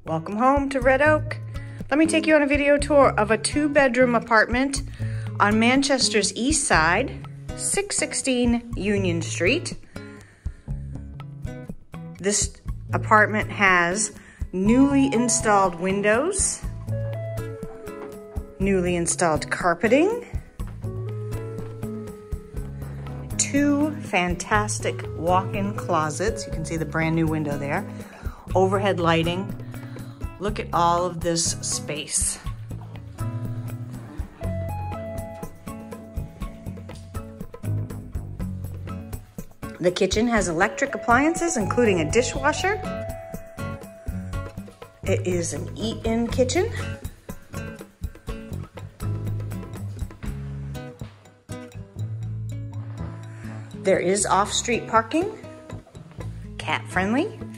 Welcome home to Red Oak. Let me take you on a video tour of a 2-bedroom apartment on Manchester's east side, 616 Union Street. This apartment has newly installed windows, newly installed carpeting, 2 fantastic walk-in closets. You can see the brand new window there. Overhead lighting. Look at all of this space. The kitchen has electric appliances, including a dishwasher. It is an eat-in kitchen. There is off-street parking, cat-friendly.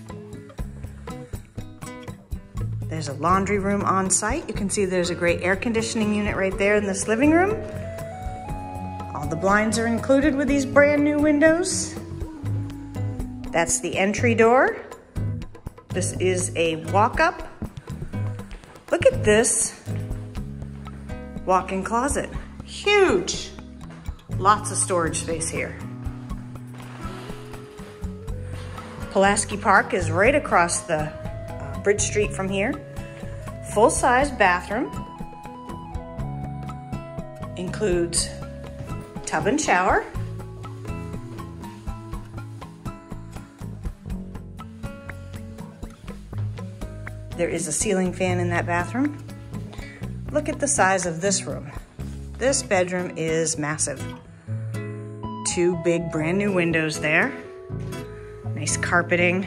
There's a laundry room on site. You can see there's a great air conditioning unit right there in this living room. All the blinds are included with these brand new windows. That's the entry door. This is a walk-up. Look at this walk-in closet. Huge. Lots of storage space here. Pulaski Park is right across the Bridge Street from here. Full-size bathroom. Includes tub and shower. There is a ceiling fan in that bathroom. Look at the size of this room. This bedroom is massive. 2 big brand new windows there. Nice carpeting.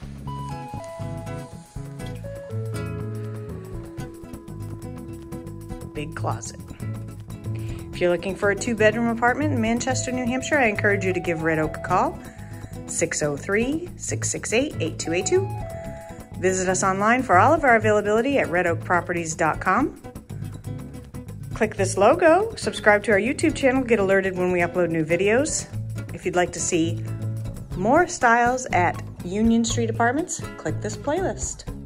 Big closet. If you're looking for a 2-bedroom apartment in Manchester, New Hampshire, I encourage you to give Red Oak a call, 603-668-8282. Visit us online for all of our availability at redoakproperties.com. Click this logo, subscribe to our YouTube channel, get alerted when we upload new videos. If you'd like to see more styles at Union Street Apartments, click this playlist.